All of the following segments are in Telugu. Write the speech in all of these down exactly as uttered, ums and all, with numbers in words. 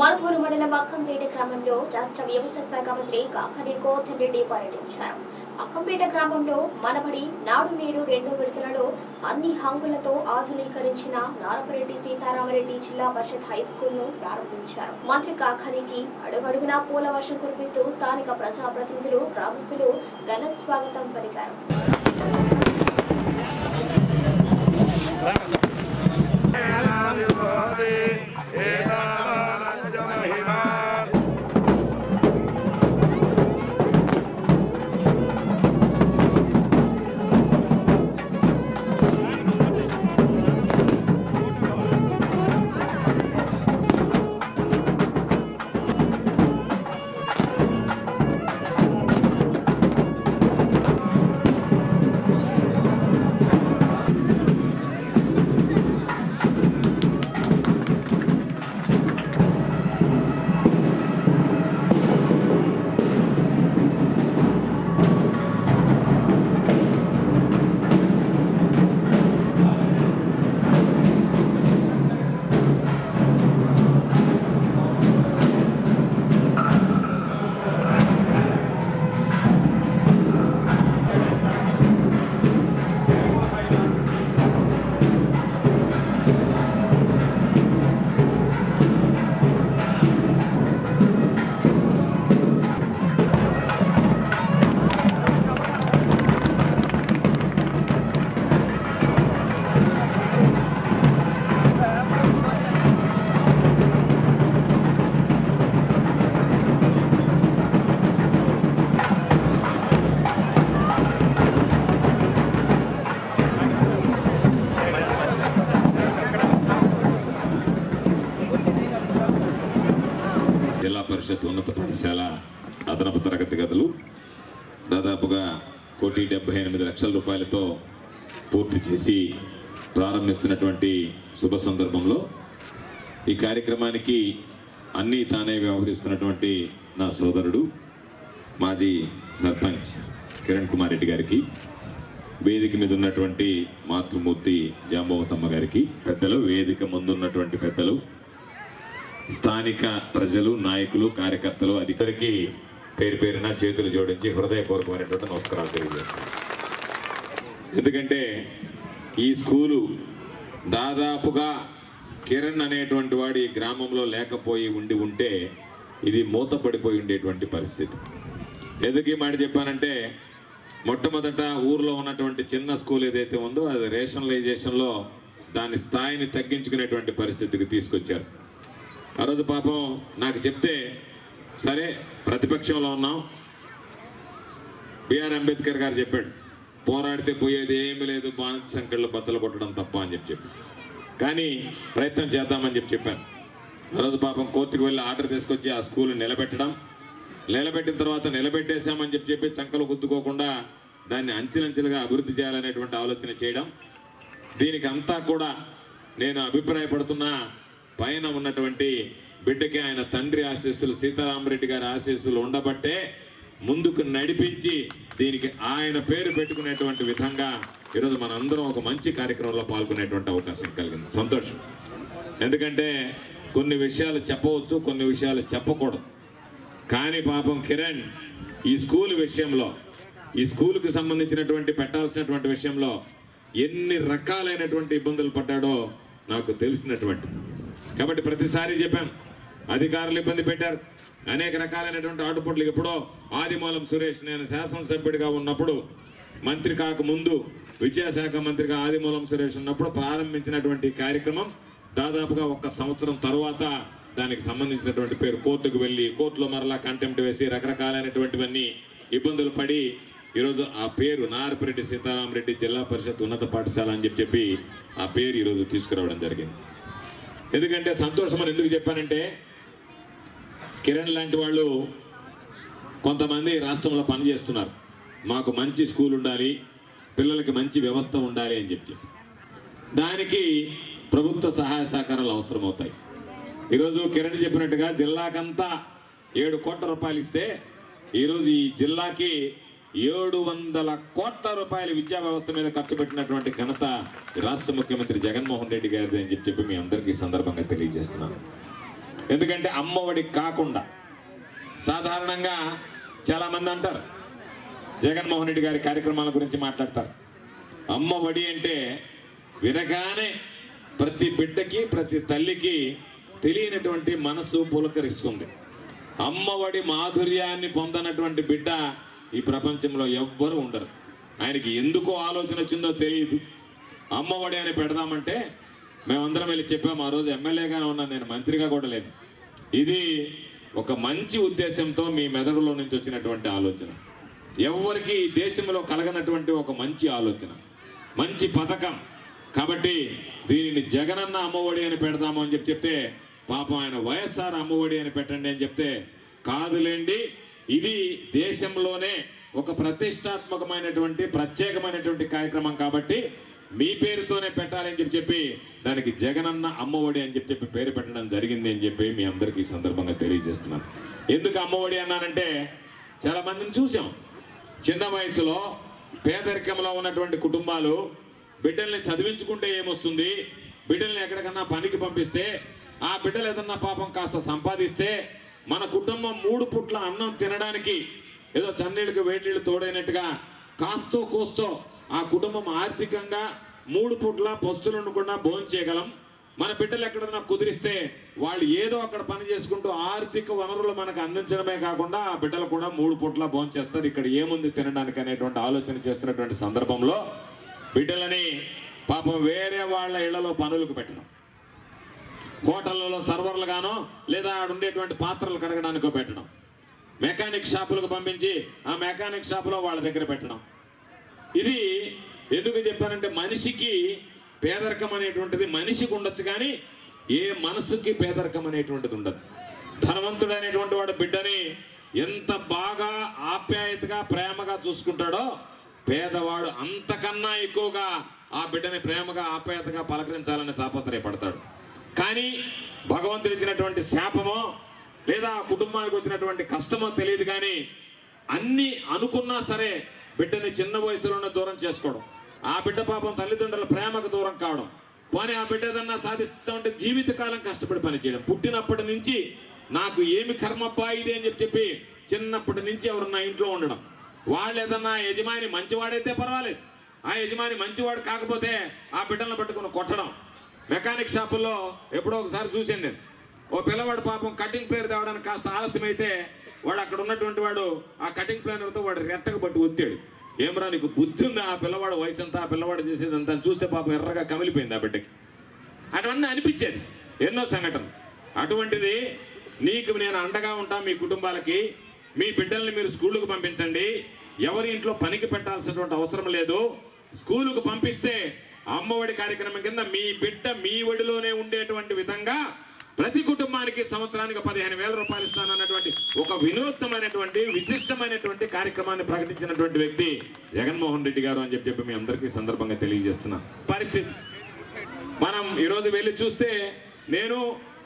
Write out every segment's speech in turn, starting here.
మల్పూరు మండలం అక్కంపేట గ్రామంలో రాష్ట్ర వ్యవసాయ శాఖ మంత్రి కాకాని గోవర్ధన్ రెడ్డి పర్యటించారు. అక్కంపేట గ్రామంలో మనబడి నాడు నేడు రెండో విడతలలో అన్ని హంగులతో ఆధునీకరించిన నారపరెడ్డి సీతారామరెడ్డి జిల్లా పరిషత్ హై స్కూల్ ను ప్రారంభించారు. మంత్రి కాకానికి అడుగడుగునా పూల వర్షం కురిపిస్తూ స్థానిక ప్రజాప్రతినిధులు, గ్రామస్తులు ఘన స్వాగతం పలికారు. జిల్లా పరిషత్ ఉన్నత పాఠశాల అదనపు తరగతి గదులు దాదాపుగా కోటి డెబ్బై ఎనిమిది లక్షల రూపాయలతో పూర్తి చేసి ప్రారంభిస్తున్నటువంటి శుభ సందర్భంలో ఈ కార్యక్రమానికి అన్నీ తానే వ్యవహరిస్తున్నటువంటి నా సోదరుడు మాజీ సర్పంచ్ కిరణ్ కుమార్ రెడ్డి గారికి, వేదిక మీద ఉన్నటువంటి మాతృమూర్తి జాంబవతమ్మ గారికి, పెద్దలు, వేదిక ముందున్నటువంటి పెద్దలు, స్థానిక ప్రజలు, నాయకులు, కార్యకర్తలు, అధికారికి పేరు పేరున చేతులు జోడించి హృదయపూర్వకమైనటువంటి నమస్కారాలు తెలియజేస్తాను. ఎందుకంటే ఈ స్కూలు దాదాపుగా కిరణ్ అనేటువంటి వాడు ఈ గ్రామంలో లేకపోయి ఉండి ఉంటే ఇది మూతపడిపోయి ఉండేటువంటి పరిస్థితి. ఎందుకు ఈ మాట చెప్పానంటే, మొట్టమొదట ఊర్లో ఉన్నటువంటి చిన్న స్కూల్ ఏదైతే ఉందో అది రేషనలైజేషన్లో దాని స్థాయిని తగ్గించుకునేటువంటి పరిస్థితికి తీసుకొచ్చారు. ఆ రోజు పాపం నాకు చెప్తే, సరే ప్రతిపక్షంలో ఉన్నాం, బిఆర్ అంబేద్కర్ గారు చెప్పాడు, పోరాడితే పోయేది ఏమీ లేదు, బానిస సంఖ్యలో బద్దలు కొట్టడం తప్ప అని చెప్పి చెప్పి కానీ ప్రయత్నం చేద్దామని చెప్పి చెప్పాను. ఆ రోజు పాపం కోర్టుకు వెళ్ళి ఆర్డర్ తీసుకొచ్చి ఆ స్కూల్ నిలబెట్టడం, నిలబెట్టిన తర్వాత నిలబెట్టేశామని చెప్పి చెప్పి చంకలు గుద్దుకోకుండా దాన్ని అంచెలంచెలుగా అభివృద్ధి చేయాలనేటువంటి ఆలోచన చేయడం, దీనికి అంతా కూడా నేను అభిప్రాయపడుతున్నా పైన ఉన్నటువంటి బిడ్డకి ఆయన తండ్రి ఆశీస్సులు, సీతారామరెడ్డి గారి ఆశీస్సులు ఉండబట్టే ముందుకు నడిపించి దీనికి ఆయన పేరు పెట్టుకునేటువంటి విధంగా ఈరోజు మనందరం ఒక మంచి కార్యక్రమంలో పాల్గొనేటువంటి అవకాశం కలిగింది. సంతోషం. ఎందుకంటే కొన్ని విషయాలు చెప్పవచ్చు, కొన్ని విషయాలు చెప్పకూడదు. కానీ పాపం కిరణ్ ఈ స్కూల్ విషయంలో, ఈ స్కూల్కి సంబంధించినటువంటి పెట్టాల్సినటువంటి విషయంలో ఎన్ని రకాలైనటువంటి ఇబ్బందులు పడ్డాడో నాకు తెలిసినటువంటి. కాబట్టి ప్రతిసారి చెప్పాం, అధికారులు ఇబ్బంది పెట్టారు, అనేక రకాలైనటువంటి ఆటుపోట్లు. ఎప్పుడో ఆదిమూలం సురేష్ నేను శాసనసభ్యుడిగా ఉన్నప్పుడు, మంత్రి కాకముందు విద్యాశాఖ మంత్రిగా ఆదిమూలం సురేష్ ఉన్నప్పుడు ప్రారంభించినటువంటి కార్యక్రమం దాదాపుగా ఒక సంవత్సరం తర్వాత దానికి సంబంధించినటువంటి పేరు కోర్టుకు వెళ్ళి కోర్టులో మరలా కంటెంప్ట్ వేసి రకరకాలైనటువంటివన్నీ ఇబ్బందులు పడి ఈరోజు ఆ పేరు నారపరెడ్డి సీతారామరెడ్డి జిల్లా పరిషత్ ఉన్నత పాఠశాల అని చెప్పి చెప్పి ఆ పేరు ఈరోజు తీసుకురావడం జరిగింది. ఎందుకంటే సంతోషం అని ఎందుకు చెప్పానంటే, కిరణ్ లాంటి వాళ్ళు కొంతమంది రాష్ట్రంలో పనిచేస్తున్నారు, మాకు మంచి స్కూల్ ఉండాలి, పిల్లలకి మంచి వ్యవస్థ ఉండాలి అని చెప్పి, దానికి ప్రభుత్వ సహాయ సహకారాలు అవసరమవుతాయి. ఈరోజు కిరణ్ చెప్పినట్టుగా జిల్లాకంతా ఏడు కోట్ల రూపాయలు ఇస్తే ఈరోజు ఈ జిల్లాకి ఏడు వందల కోట్ల రూపాయల విద్యా వ్యవస్థ మీద ఖర్చు పెట్టినటువంటి ఘనత రాష్ట్ర ముఖ్యమంత్రి జగన్మోహన్ రెడ్డి గారిది అని చెప్పి మీ అందరికీ సందర్భంగా తెలియజేస్తున్నాను. ఎందుకంటే అమ్మఒడి కాకుండా సాధారణంగా చాలామంది అంటారు, జగన్మోహన్ రెడ్డి గారి కార్యక్రమాల గురించి మాట్లాడతారు. అమ్మఒడి అంటే వినగానే ప్రతి బిడ్డకి ప్రతి తల్లికి తెలియనటువంటి మనసు పులకరిస్తుంది. అమ్మఒడి మాధుర్యాన్ని పొందనటువంటి బిడ్డ ఈ ప్రపంచంలో ఎవ్వరూ ఉండరు. ఆయనకి ఎందుకో ఆలోచన వచ్చిందో తెలియదు. అమ్మఒడి అని పెడదామంటే మేమందరం వెళ్ళి చెప్పాము. ఆ రోజు ఎమ్మెల్యేగానే ఉన్నాను, నేను మంత్రిగా కూడా లేదు. ఇది ఒక మంచి ఉద్దేశంతో మీ మెదడులో నుంచి వచ్చినటువంటి ఆలోచన, ఎవరికి ఈ దేశంలో కలగనటువంటి ఒక మంచి ఆలోచన, మంచి పథకం. కాబట్టి దీనిని జగనన్న అమ్మఒడి అని పెడదాము అని చెప్పి చెప్తే, పాపం ఆయన వైఎస్ఆర్ అమ్మఒడి అని పెట్టండి అని చెప్తే, కాదులేండి ఇది దేశంలోనే ఒక ప్రతిష్టాత్మకమైనటువంటి ప్రత్యేకమైనటువంటి కార్యక్రమం కాబట్టి మీ పేరుతోనే పెట్టాలని చెప్పి చెప్పి దానికి జగనన్న అమ్మఒడి అని చెప్పి చెప్పి పేరు పెట్టడం జరిగింది అని చెప్పి మీ అందరికీ ఈ సందర్భంగా తెలియజేస్తున్నాను. ఎందుకు అమ్మఒడి అన్నానంటే, చాలా మందిని చూసాం చిన్న వయసులో పేదరికంలో ఉన్నటువంటి కుటుంబాలు బిడ్డల్ని చదివించుకుంటే ఏమొస్తుంది, బిడ్డల్ని ఎక్కడికన్నా పనికి పంపిస్తే ఆ బిడ్డలు ఏదన్నా పాపం కాస్త సంపాదిస్తే మన కుటుంబం మూడు పుట్ల అన్నం తినడానికి ఏదో చన్నీళ్ళకి వేడి నీళ్ళు తోడైనట్టుగా కాస్తో కోస్తో ఆ కుటుంబం ఆర్థికంగా మూడు పుట్ల పస్తులు ఉండకుండా భోజనం చేయగలం. మన బిడ్డలు ఎక్కడన్నా కుదిరిస్తే వాళ్ళు ఏదో అక్కడ పని చేసుకుంటూ ఆర్థిక వనరులు మనకు అందించడమే కాకుండా ఆ బిడ్డలు కూడా మూడు పుట్ల భోజనం చేస్తారు. ఇక్కడ ఏముంది తినడానికి అనేటువంటి ఆలోచన చేస్తున్నటువంటి సందర్భంలో బిడ్డలని పాపం వేరే వాళ్ళ ఇళ్లలో పనులకు పెట్టడం, హోటళ్లలో సర్వర్లు గానో లేదా ఉండేటువంటి పాత్రలు కడగడానికో పెట్టడం, మెకానిక్ షాపులకు పంపించి ఆ మెకానిక్ షాపులో వాళ్ళ దగ్గర పెట్టడం. ఇది ఎందుకు చెప్పానంటే, మనిషికి పేదరికం అనేటువంటిది మనిషికి ఉండొచ్చు కానీ ఏ మనసుకి పేదరికం అనేటువంటిది ఉండదు. ధనవంతుడు అనేటువంటి వాడు బిడ్డని ఎంత బాగా ఆప్యాయతగా ప్రేమగా చూసుకుంటాడో పేదవాడు అంతకన్నా ఎక్కువగా ఆ బిడ్డని ప్రేమగా ఆప్యాయతగా పలకరించాలని తాపత్రయపడతాడు. కానీ భగవంతుడు ఇచ్చినటువంటి శాపమో లేదా కుటుంబానికి వచ్చినటువంటి కష్టమో తెలియదు కానీ అన్ని అనుకున్నా సరే బిడ్డని చిన్న వయసులోనే దూరం చేసుకోవడం, ఆ బిడ్డ పాపం తల్లిదండ్రుల ప్రేమకు దూరం కావడం, కానీ ఆ బిడ్డ ఏదన్నా సాధిస్తుంటే జీవితకాలం కష్టపడి పనిచేయడం, పుట్టినప్పటి నుంచి నాకు ఏమి కర్మబ్బా ఇది అని చెప్పి చెప్పి చిన్నప్పటి నుంచి ఎవరన్నా ఇంట్లో ఉండడం, వాళ్ళు ఏదన్నా యజమాని మంచివాడైతే పర్వాలేదు, ఆ యజమాని మంచివాడు కాకపోతే ఆ బిడ్డలను పట్టుకుని కొట్టడం. మెకానిక్ షాపుల్లో ఎప్పుడో ఒకసారి చూశాను నేను, ఓ పిల్లవాడు పాపం కటింగ్ ప్లేయర్ తేవడానికి కాస్త ఆలస్యం అయితే వాడు అక్కడ ఉన్నటువంటి వాడు ఆ కటింగ్ ప్లేయర్తో వాడు రెట్టకు పట్టి ఒత్తాడు. ఏమరా నీకు బుద్ధి ఉందా, ఆ పిల్లవాడు వయసు అంతా ఆ పిల్లవాడు చేసేదంతా చూస్తే పాపం ఎర్రగా కమిలిపోయింది ఆ బిడ్డకి. అటువన్నీ అనిపించేది ఎన్నో సంఘటనలు. అటువంటిది నీకు నేను అండగా ఉంటా, మీ కుటుంబాలకి మీ బిడ్డల్ని మీరు స్కూళ్ళకు పంపించండి, ఎవరి ఇంట్లో పనికి పెట్టాల్సినటువంటి అవసరం లేదు. స్కూలుకు పంపిస్తే అమ్మఒడి కార్యక్రమం కింద మీ బిడ్డ మీ ఒడిలోనే ఉండేటువంటి విధంగా ప్రతి కుటుంబానికి సంవత్సరానికి పదిహేను వేల రూపాయలు ఇస్తానన్నటువంటి ఒక వినూత్నమైనటువంటి విశిష్టమైనటువంటి కార్యక్రమాన్ని ప్రకటించినటువంటి వ్యక్తి జగన్మోహన్ రెడ్డి గారు అని చెప్పి చెప్పి మీ అందరికీ సందర్భంగా తెలియజేస్తున్నా. పరిస్థితి మనం ఈరోజు వెళ్ళి చూస్తే, నేను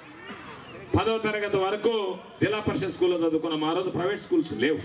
పదవ తరగతి వరకు జిల్లా పరిషత్ స్కూల్లో చదువుకున్నాం. ఆ రోజు ప్రైవేట్ స్కూల్స్ లేవు.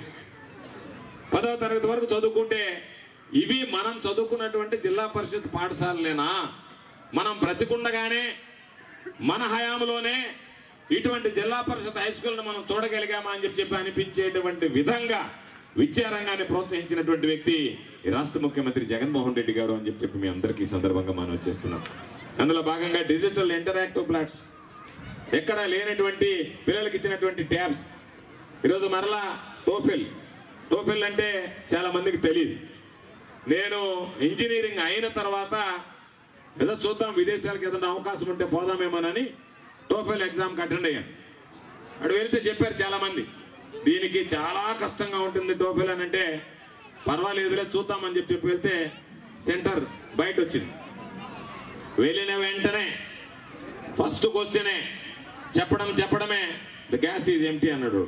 పదవ తరగతి వరకు చదువుకుంటే ఇవి మనం చదువుకున్నటువంటి జిల్లా పరిషత్ పాఠశాలలేనా, మనం బ్రతికుండగానే మన హయాంలోనే ఇటువంటి జిల్లా పరిషత్ హై స్కూల్ని మనం చూడగలిగామా అని చెప్పి చెప్పి అనిపించేటువంటి విధంగా విద్యారంగాన్ని ప్రోత్సహించినటువంటి వ్యక్తి ఈ రాష్ట్ర ముఖ్యమంత్రి జగన్మోహన్ రెడ్డి గారు అని చెప్పి చెప్పి మీ అందరికీ సందర్భంగా మనం వచ్చేస్తున్నాం. అందులో భాగంగా డిజిటల్ ఇంటరాక్టివ్ ప్లాట్స్, ఎక్కడ లేనటువంటి పిల్లలకి ఇచ్చినటువంటి ట్యాబ్స్. ఈరోజు మరలా టోఫెల్ టోఫెల్ అంటే చాలా మందికి తెలియదు. నేను ఇంజనీరింగ్ అయిన తర్వాత ఏదో చూద్దాం విదేశాలకు ఏదైనా అవకాశం ఉంటే పోదామేమోనని టోఫెల్ ఎగ్జామ్కి అటెండ్ అయ్యాను. అటు వెళ్తే చెప్పారు చాలామంది, దీనికి చాలా కష్టంగా ఉంటుంది టోఫెల్ అని. అంటే పర్వాలేదులే చూద్దామని చెప్పి చెప్పి వెళ్తే సెంటర్ బయట వచ్చింది. వెళ్ళిన వెంటనే ఫస్ట్ క్వశ్చనే చెప్పడం చెప్పడమే ద గ్యాస్ ఈజ్ ఎంటీ అన్నాడు.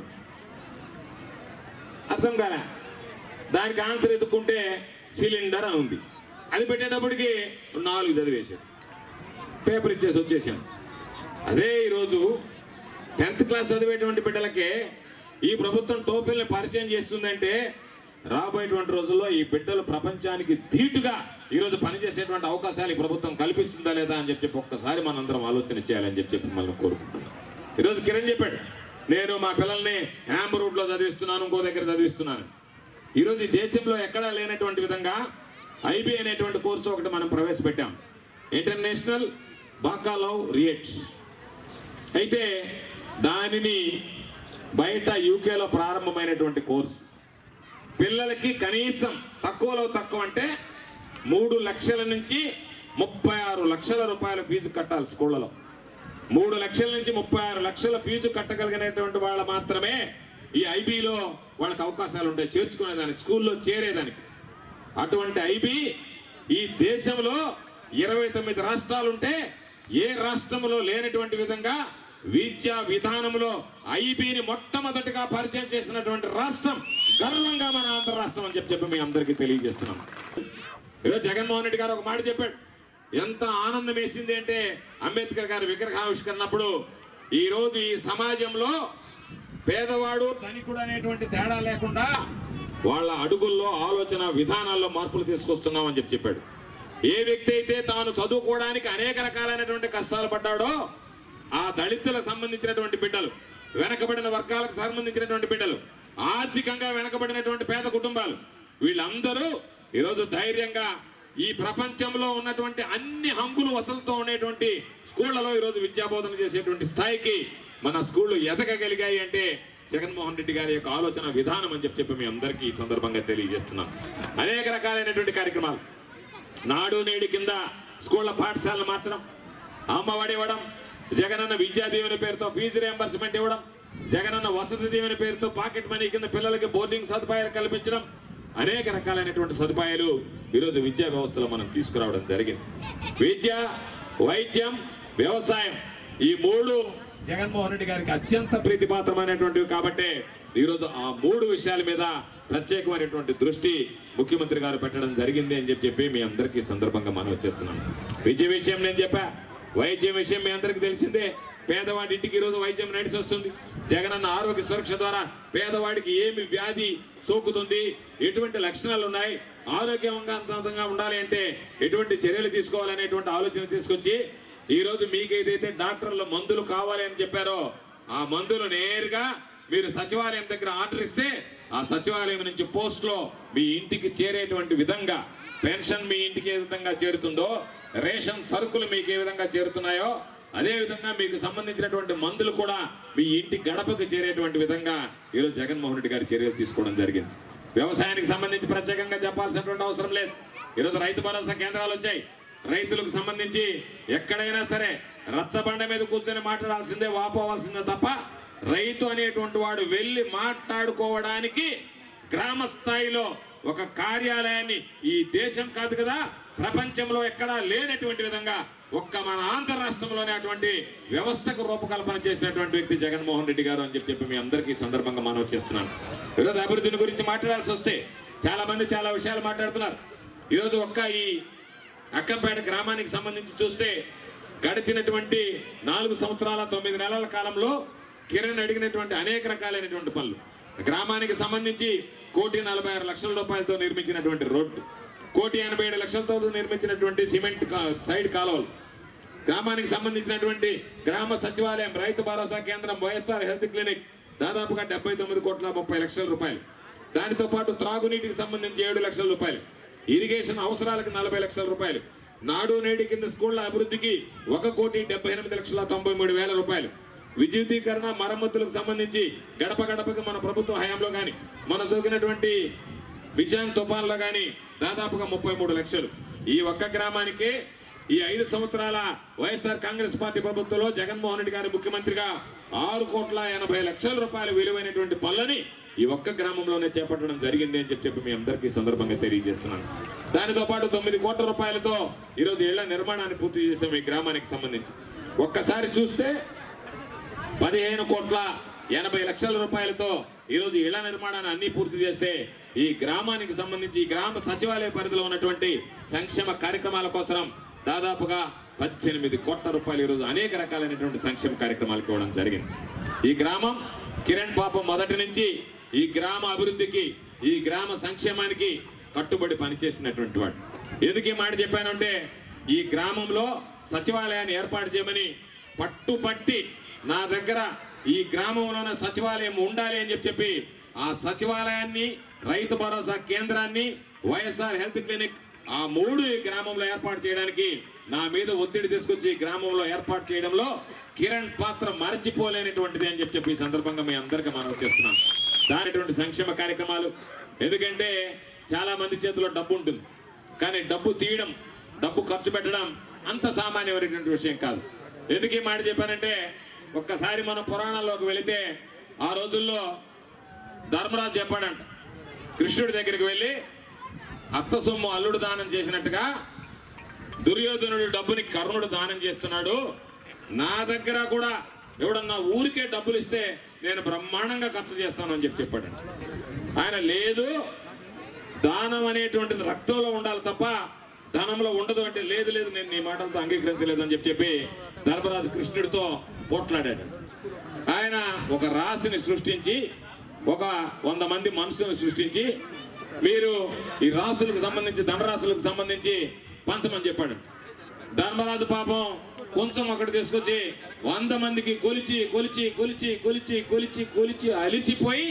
అర్థం కాలే. దానికి ఆన్సర్ ఎదుక్కుంటే సిలిండర్ అని ఉంది. అది పెట్టేటప్పటికి నాలుగు చదివేశాడు, పేపర్ ఇచ్చేసి వచ్చేసాను. అదే ఈరోజు టెన్త్ క్లాస్ చదివేటువంటి బిడ్డలకే ఈ ప్రభుత్వం టోఫెల్ని పరిచయం చేస్తుందంటే రాబోయేటువంటి రోజుల్లో ఈ బిడ్డలు ప్రపంచానికి ధీటుగా ఈరోజు పనిచేసేటువంటి అవకాశాలు ఈ ప్రభుత్వం కల్పిస్తుందా లేదా అని చెప్పి ఒక్కసారి మనందరం ఆలోచన చేయాలని చెప్పి చెప్పి మనం కోరుకుంటున్నాం. ఈరోజు కిరణ్ చెప్పాడు, నేను మా పిల్లల్ని హ్యాంబర్ రూట్లో చదివిస్తున్నాను, ఇంకో దగ్గర చదివిస్తున్నాను. ఈరోజు ఈ దేశంలో ఎక్కడా లేనటువంటి విధంగా ఐబీ అనేటువంటి కోర్సు ఒకటి మనం ప్రవేశపెట్టాం, ఇంటర్నేషనల్ బాకాలవ్ రియేట్స్. అయితే దానిని బయట యూకేలో ప్రారంభమైనటువంటి కోర్సు పిల్లలకి కనీసం తక్కువలో తక్కువ అంటే మూడు లక్షల నుంచి ముప్పై ఆరు లక్షల రూపాయల ఫీజు కట్టాలి స్కూళ్ళలో. మూడు లక్షల నుంచి ముప్పై ఆరు లక్షల ఫీజు కట్టగలిగినటువంటి వాళ్ళు మాత్రమే ఈ ఐబీలో వాళ్ళకి అవకాశాలు ఉంటాయి చేర్చుకునేదానికి, స్కూల్లో చేరేదానికి. అటువంటి ఐబీ ఈ దేశంలో ఇరవై తొమ్మిది రాష్ట్రాలుంటే ఏ రాష్ట్రంలో లేనటువంటి విధంగా విద్యా విధానంలో ఐబీని మొట్టమొదటిగా పరిచయం చేసినటువంటి రాష్ట్రం గర్వంగా మన ఆంధ్ర రాష్ట్రం అని చెప్పి చెప్పి మీ అందరికీ తెలియజేస్తున్నాం. ఈరోజు జగన్మోహన్ రెడ్డి గారు ఒక మాట చెప్పాడు, ఎంత ఆనందం వేసింది అంటే అంబేద్కర్ గారి విగ్రహావిష్కరణప్పుడు ఈ రోజు ఈ సమాజంలో పేదవాడు ధనికుడు అనేటువంటి తేడా లేకుండా వాళ్ళ అడుగుల్లో ఆలోచన విధానాల్లో మార్పులు తీసుకొస్తున్నామని చెప్పి చెప్పాడు. ఏ వ్యక్తి అయితే తాను చదువుకోవడానికి అనేక రకాలైనటువంటి కష్టాలు పడ్డాడో ఆ దళితులకు సంబంధించినటువంటి బిడ్డలు, వెనకబడిన వర్గాలకు సంబంధించినటువంటి బిడ్డలు, ఆర్థికంగా వెనకబడినటువంటి పేద కుటుంబాలు, వీళ్ళందరూ ఈరోజు ధైర్యంగా ఈ ప్రపంచంలో ఉన్నటువంటి అన్ని హంగులు వసలతో ఉండేటువంటి స్కూళ్లలో ఈరోజు విద్యాబోధన చేసేటువంటి స్థాయికి మన స్కూళ్లు ఎదగగలిగాయి అంటే జగన్మోహన్ రెడ్డి గారి యొక్క ఆలోచన విధానం అని చెప్పి చెప్పి మీ అందరికీ ఈ సందర్భంగా తెలియజేస్తున్నాం. అనేక రకాలైనటువంటి కార్యక్రమాలు, నాడు నేడు కింద స్కూళ్ల పాఠశాలలు మార్చడం, అమ్మఒడి ఇవ్వడం, జగనన్న విద్యా దీవెన పేరుతో ఫీజు రియంబర్స్మెంట్ ఇవ్వడం, జగనన్న వసతి దీవెన పేరుతో పాకెట్ మనీ కింద పిల్లలకి బోర్డింగ్ సదుపాయాలు కల్పించడం, అనేక రకాలైనటువంటి సదుపాయాలు ఈరోజు విద్యా వ్యవస్థలో మనం తీసుకురావడం జరిగింది. విద్య, వైద్యం, వ్యవసాయం ఈ మూడు జగన్మోహన్ రెడ్డి గారికి అత్యంత ప్రీతిపాత్రమైనటువంటివి కాబట్టి ఈరోజు ఆ మూడు విషయాల మీద ప్రత్యేకమైనటువంటి దృష్టి ముఖ్యమంత్రి గారు పెట్టడం జరిగింది అని చెప్పి చెప్పి మీ అందరికీ సందర్భంగా మనం వచ్చేస్తున్నాం. విద్య విషయం నేను చెప్పా, వైద్యం విషయం మీ అందరికీ తెలిసిందే. పేదవాడి ఇంటికి ఈరోజు వైద్యం నడిచి వస్తుంది. జగనన్న ఆరోగ్య సురక్ష ద్వారా పేదవాడికి ఏమి వ్యాధి సోకుతుంది, ఎటువంటి లక్షణాలు ఉన్నాయి, ఆరోగ్యవంతంగా ఉండాలి అంటే ఎటువంటి చర్యలు తీసుకోవాలనేటువంటి ఆలోచన తీసుకొచ్చి ఈ రోజు మీకు ఏదైతే డాక్టర్ల మందులు కావాలి అని చెప్పారో ఆ మందులు నేరుగా మీరు సచివాలయం దగ్గర ఆర్డర్ ఇస్తే ఆ సచివాలయం నుంచి పోస్ట్ లో మీ ఇంటికి చేరేటువంటి విధంగా, పెన్షన్ మీ ఇంటికి ఏ విధంగా చేరుతుందో, రేషన్ సరుకులు మీకు ఏ విధంగా చేరుతున్నాయో అదే విధంగా మీకు సంబంధించినటువంటి మందులు కూడా మీ ఇంటి గడపకు చేరేటువంటి విధంగా ఈరోజు జగన్మోహన్ రెడ్డి గారి చర్యలు తీసుకోవడం జరిగింది. వ్యవసాయానికి సంబంధించి ప్రత్యేకంగా చెప్పాల్సినటువంటి అవసరం లేదు. ఈరోజు రైతు భరోసా కేంద్రాలు వచ్చాయి. రైతులకు సంబంధించి ఎక్కడైనా సరే రచ్చబండ మీద కూర్చొని మాట్లాడాల్సిందే, వాపోవాల్సిందే తప్ప రైతు అనేటువంటి వాడు వెళ్ళి మాట్లాడుకోవడానికి గ్రామ స్థాయిలో ఒక కార్యాలయాన్ని ఈ దేశం కాదు కదా ప్రపంచంలో ఎక్కడా లేనటువంటి విధంగా ఒక్క మన ఆంధ్ర రాష్ట్రంలోనే అటువంటి వ్యవస్థకు రూపకల్పన చేసినటువంటి వ్యక్తి జగన్మోహన్ రెడ్డి గారు అని చెప్పి చెప్పి మీ అందరికీ సందర్భంగా మనం వచ్చేస్తున్నాను. ఈరోజు అభివృద్ధిని గురించి మాట్లాడాల్సి వస్తే చాలా మంది చాలా విషయాలు మాట్లాడుతున్నారు. ఈరోజు ఒక్క ఈ అక్కంపేట గ్రామానికి సంబంధించి చూస్తే గడిచినటువంటి నాలుగు సంవత్సరాల తొమ్మిది నెలల కాలంలో కిరణ్ అడిగినటువంటి అనేక రకాలైనటువంటి పనులు, గ్రామానికి సంబంధించి కోటి నలభై ఆరు లక్షల రూపాయలతో నిర్మించినటువంటి రోడ్డు, కోటి ఎనభై ఏడు లక్షలతో నిర్మించినటువంటి సిమెంట్ సైడ్ కాలువలు, గ్రామానికి సంబంధించినటువంటి గ్రామ సచివాలయం, రైతు భరోసా కేంద్రం, వైఎస్ఆర్ హెల్త్ క్లినిక్ దాదాపుగా డెబ్బై తొమ్మిది కోట్ల ముప్పై లక్షల రూపాయలు, దానితో పాటు త్రాగునీటికి సంబంధించి ఏడు లక్షల రూపాయలు, ఇరిగేషన్ అవసరాలకు నలభై లక్షల రూపాయలు, నాడు నేడు కింద స్కూళ్ల అభివృద్ధికి ఒక కోటి డెబ్బై ఎనిమిది లక్షల తొంభై మూడు వేల రూపాయలు, విద్యుదీకరణ మరమ్మతులకు సంబంధించి గడప గడపకి మన ప్రభుత్వ హయాంలో కానీ మన సోకినటువంటి విజయం తుఫాన్లో కానీ దాదాపుగా ముప్పై మూడు లక్షలు. ఈ ఒక్క గ్రామానికే ఈ ఐదు సంవత్సరాల వైఎస్ఆర్ కాంగ్రెస్ పార్టీ ప్రభుత్వంలో జగన్మోహన్ రెడ్డి గారి ముఖ్యమంత్రిగా ఆరు కోట్ల ఎనభై లక్షల రూపాయలు విలువైనటువంటి పనులని ఈ ఒక్క గ్రామంలోనే చేపట్టడం జరిగింది అని చెప్పి మీ అందరికీ సందర్భంగా తెలియజేస్తున్నాను. దానితో పాటు తొమ్మిది కోట్ల రూపాయలతో ఈరోజు ఇళ్ల నిర్మాణాన్ని పూర్తి చేసాం ఈ గ్రామానికి సంబంధించి. ఒక్కసారి చూస్తే పదిహేను కోట్ల ఎనభై లక్షల రూపాయలతో ఈరోజు ఇళ్ల నిర్మాణాన్ని అన్ని పూర్తి చేస్తే ఈ గ్రామానికి సంబంధించి ఈ గ్రామ సచివాలయ పరిధిలో ఉన్నటువంటి సంక్షేమ కార్యక్రమాల కోసం దాదాపుగా పద్దెనిమిది కోట్ల రూపాయలు ఈరోజు అనేక రకాలైనటువంటి సంక్షేమ కార్యక్రమాలకు ఇవ్వడం జరిగింది. ఈ గ్రామం కిరణ్ పాపం మొదటి నుంచి ఈ గ్రామ అభివృద్ధికి, ఈ గ్రామ సంక్షేమానికి కట్టుబడి పనిచేసినటువంటి వాడు. ఎందుకు ఈ మాట చెప్పానంటే ఈ గ్రామంలో సచివాలయాన్ని ఏర్పాటు చేయమని పట్టుపట్టి నా దగ్గర ఈ గ్రామంలోనే సచివాలయం ఉండాలి అని చెప్పి చెప్పి ఆ సచివాలయాన్ని, రైతు భరోసా కేంద్రాన్ని, వైఎస్ఆర్ హెల్త్ క్లినిక్ ఆ మూడు ఈ గ్రామంలో ఏర్పాటు చేయడానికి నా మీద ఒత్తిడి తీసుకొచ్చి గ్రామంలో ఏర్పాటు చేయడంలో కిరణ్ పాత్ర మరచిపోలేనటువంటిది అని చెప్పి ఈ సందర్భంగా మీ అందరికీ మనం చేస్తున్నాం. దానిటువంటి సంక్షేమ కార్యక్రమాలు, ఎందుకంటే చాలా మంది చేతిలో డబ్బు ఉంటుంది, కానీ డబ్బు తీయడం, డబ్బు ఖర్చు పెట్టడం అంత సామాన్యమైనటువంటి విషయం కాదు. ఎందుకు ఈ మాట చెప్పానంటే, ఒక్కసారి మనం పురాణాల్లోకి వెళితే ఆ రోజుల్లో ధర్మరాజు చెప్పాడంట కృష్ణుడి దగ్గరికి వెళ్ళి, అత్త సొమ్ము అల్లుడు దానం చేసినట్టుగా దుర్యోధనుడు డబ్బుని కర్ణుడు దానం చేస్తున్నాడు, నా దగ్గర కూడా ఎవడన్నా ఊరికే డబ్బులు ఇస్తే నేను బ్రహ్మాండంగా ఖర్చు చేస్తాను అని చెప్పి చెప్పాడంట. ఆయన లేదు, దానం అనేటువంటిది రక్తంలో ఉండాలి తప్ప ధనంలో ఉండదు అంటే, లేదు లేదు నేను నీ మాటలతో అంగీకరించలేదు అని చెప్పి చెప్పి ధర్మరాజు కృష్ణుడితో పోట్లాడాడు. ఆయన ఒక రాశిని సృష్టించి, ఒక వంద మంది మనుషులను సృష్టించి, మీరు ఈ రాసులకు సంబంధించి ధనరాశులకు సంబంధించి పంచమని చెప్పాడు. ధర్మరాజు పాపం కొంచెం అక్కడ తీసుకొచ్చి వంద మందికి కొలిచి కొలిచి కొలిచి కొలిచి కొలిచి కొలిచి అలిసిపోయి,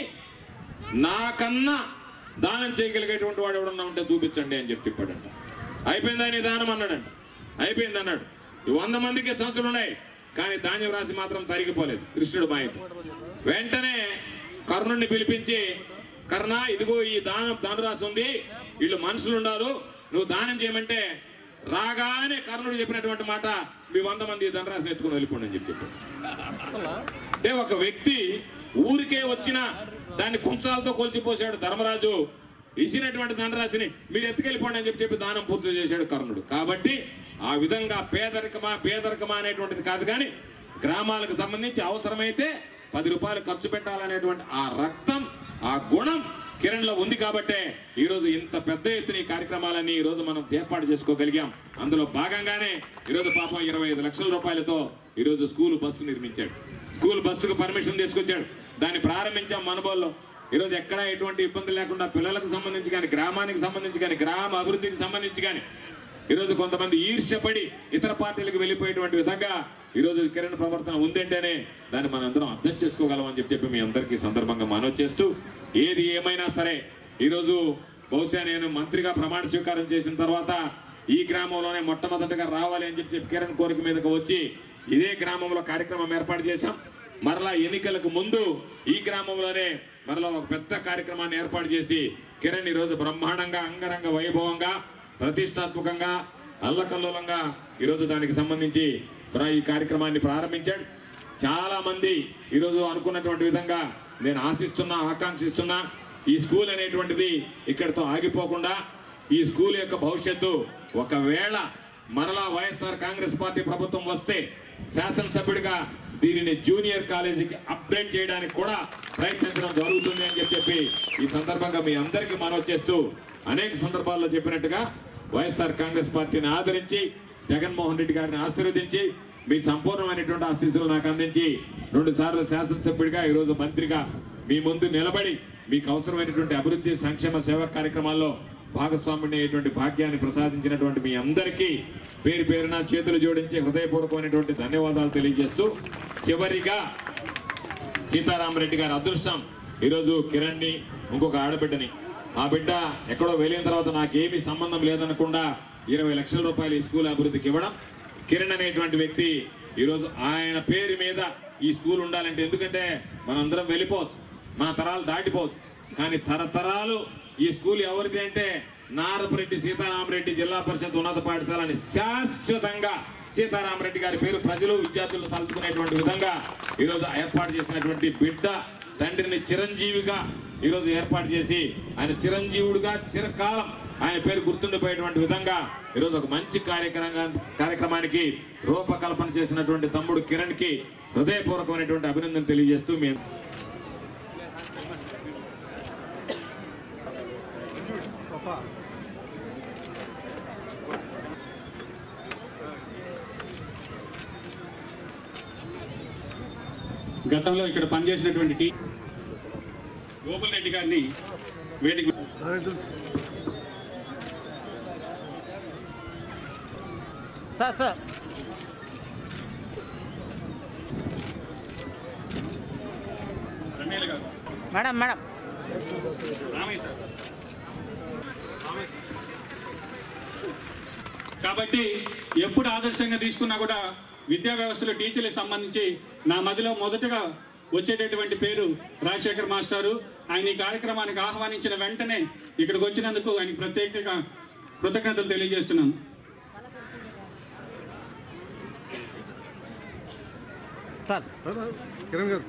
నాకన్నా దానం చేయగలిగేటువంటి వాడు ఎవడన్నా ఉంటే చూపించండి అని చెప్పి చెప్పాడంట. అయిపోయిందా నీ దానం అన్నాడంట. అయిపోయింది అన్నాడు. ఈ వంద మందికి సంచులు ఉన్నాయి, కానీ ధాన్యం రాశి మాత్రం తరిగిపోలేదు కృష్ణుడు మాయతో. వెంటనే కర్ణుడిని పిలిపించి, కర్ణ ఇదిగో ఈ దానం ధనరాశి ఉంది, వీళ్ళు మనుషులు ఉండారు, నువ్వు దానం చేయమంటే రాగానే కర్ణుడు చెప్పినటువంటి మాట, మీ వంద మంది ధనరాశిని ఎత్తుకుని వెళ్ళిపోండి అని చెప్పి చెప్పాడు. అంటే ఒక వ్యక్తి ఊరికే వచ్చిన దాన్ని కుంచాలతో కొలిచిపోసాడు ధర్మరాజు, ఇచ్చినటువంటి ధనరాశిని మీరు ఎత్తుకెళ్ళిపోండి అని చెప్పి చెప్పి దానం పూర్తి చేశాడు కర్ణుడు. కాబట్టి ఆ విధంగా పేదరికమా పేదరికమా అనేటువంటిది కాదు, కానీ గ్రామాలకు సంబంధించి అవసరమైతే పది రూపాయలు ఖర్చు పెట్టాలనేటువంటి ఆ రక్తం, ఆ గుణం కిరణ్ లో ఉంది. కాబట్టే ఈ రోజు ఇంత పెద్ద ఎత్తున ఈ కార్యక్రమాలన్నీ ఈ రోజు మనం ఏర్పాటు చేసుకోగలిగాం. అందులో భాగంగానే ఈరోజు పాపం ఇరవై ఐదు లక్షల రూపాయలతో ఈరోజు స్కూల్ బస్సు నిర్మించాడు. స్కూల్ బస్సుకు పర్మిషన్ తీసుకొచ్చాడు, దాన్ని ప్రారంభించాం మనబోల్లో. ఈరోజు ఎక్కడ ఎటువంటి ఇబ్బంది లేకుండా పిల్లలకు సంబంధించి కానీ, గ్రామానికి సంబంధించి కానీ, గ్రామ అభివృద్ధికి సంబంధించి కానీ, ఈరోజు కొంతమంది ఈర్ష్యపడి ఇతర పార్టీలకు వెళ్ళిపోయేటువంటి విధంగా ఈరోజు కిరణ్ ప్రవర్తన ఉందంటేనే దాన్ని మనం అందరం అర్థం చేసుకోగలం అని చెప్పి చెప్పి మీ అందరికీ సందర్భంగా మనవి చేస్తూ, ఏది ఏమైనా సరే ఈరోజు బహుశా నేను మంత్రిగా ప్రమాణ స్వీకారం చేసిన తర్వాత ఈ గ్రామంలోనే మొట్టమొదటిగా రావాలి అని చెప్పి కిరణ్ కోరిక మీదకి వచ్చి ఇదే గ్రామంలో కార్యక్రమం ఏర్పాటు చేశాం. మరలా ఎన్నికలకు ముందు ఈ గ్రామంలోనే మరలా ఒక పెద్ద కార్యక్రమాన్ని ఏర్పాటు చేసి కిరణ్ ఈరోజు బ్రహ్మాండంగా, అంగరంగ వైభవంగా, ప్రతిష్టాత్మకంగా, అల్లకల్లోలంగా ఈరోజు దానికి సంబంధించి ఈ కార్యక్రమాన్ని ప్రారంభించాడు. చాలా మంది ఈరోజు అనుకున్నటువంటి విధంగా నేను ఆశిస్తున్నా, ఆకాంక్షిస్తున్నా, ఈ స్కూల్ అనేటువంటిది ఇక్కడితో ఆగిపోకుండా ఈ స్కూల్ యొక్క భవిష్యత్తు ఒకవేళ మరలా వైఎస్ఆర్ కాంగ్రెస్ పార్టీ ప్రభుత్వం వస్తే శాసనసభ్యుడిగా దీనిని జూనియర్ కాలేజీకి అప్గ్రేడ్ చేయడానికి కూడా ప్రయత్నించడం జరుగుతుంది అని చెప్పి ఈ సందర్భంగా మీ అందరికీ మనవి చేస్తూ, అనేక సందర్భాల్లో చెప్పినట్టుగా వైఎస్ఆర్ కాంగ్రెస్ పార్టీని ఆదరించి జగన్మోహన్ రెడ్డి గారిని ఆశీర్వదించి మీ సంపూర్ణమైనటువంటి ఆశీస్సులు నాకు అందించి రెండు సార్లు శాసనసభ్యుడిగా ఈరోజు మంత్రిగా మీ ముందు నిలబడి మీకు అవసరమైనటువంటి అభివృద్ధి సంక్షేమ సేవా కార్యక్రమాల్లో భాగస్వామ్యం అయ్యేటువంటి భాగ్యాన్ని ప్రసాదించినటువంటి మీ అందరికీ పేరు పేరున చేతులు జోడించి హృదయపూర్వకమైనటువంటి ధన్యవాదాలు తెలియజేస్తూ, చివరిగా సీతారామరెడ్డి గారి అదృష్టం ఈరోజు కిరణ్ని, ఇంకొక ఆడబిడ్డని, ఆ బిడ్డ ఎక్కడో వెళ్ళిన తర్వాత నాకేమీ సంబంధం లేదనకుండా ఇరవై లక్షల రూపాయలు ఈ స్కూల్ అభివృద్ధికి ఇవ్వడం. కిరణ్ అనేటువంటి వ్యక్తి ఈరోజు ఆయన పేరు మీద ఈ స్కూల్ ఉండాలంటే, ఎందుకంటే మనందరం వెళ్ళిపోవచ్చు, మన తరాలు దాటిపోవచ్చు, కానీ తరతరాలు ఈ స్కూల్ ఎవరిది అంటే నారపురెడ్డి సీతారామరెడ్డి జిల్లా పరిషత్ ఉన్నత పాఠశాలని శాశ్వతంగా సీతారామరెడ్డి గారి పేరు ప్రజలు, విద్యార్థులు తలుచుకునేటువంటి విధంగా ఈరోజు ఏర్పాటు చేసినటువంటి బిడ్డ తండ్రిని చిరంజీవిగా ఈరోజు ఏర్పాటు చేసి ఆయన చిరంజీవుడిగా చిరకాలం ఆయన పేరు గుర్తుండిపోయేటువంటి విధంగా ఈరోజు ఒక మంచి కార్యక్రమ కార్యక్రమానికి రూపకల్పన చేసినటువంటి తమ్ముడు కిరణ్ కి హృదయపూర్వకమైనటువంటి అభినందన తెలియజేస్తూ మేము గతంలో ఇక్కడ పనిచేసినటువంటి టీ గోపాల్ రెడ్డి గారిని వేదిక సార్ సార్ మేడం మేడం కాబట్టి ఎప్పుడు ఆదర్శంగా తీసుకున్నా కూడా విద్యా వ్యవస్థలో టీచర్లకు సంబంధించి నా మదిలో మొదటగా వచ్చేటటువంటి పేరు రాజశేఖర్ మాస్టారు. ఆయన ఈ కార్యక్రమానికి ఆహ్వానించిన వెంటనే ఇక్కడికి వచ్చినందుకు ఆయనకి ప్రత్యేకంగా కృతజ్ఞతలు తెలియజేస్తున్నాను. సార్ కిరణ్ గారు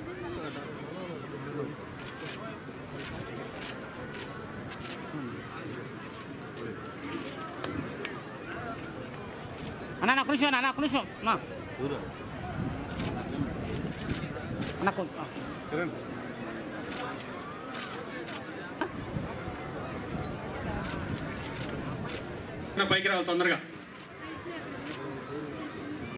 అన్న ఒక నిమిషం అన్న ఒక నిమిషం అన్న కిరణ్ పైకి రావాలి తొందరగా.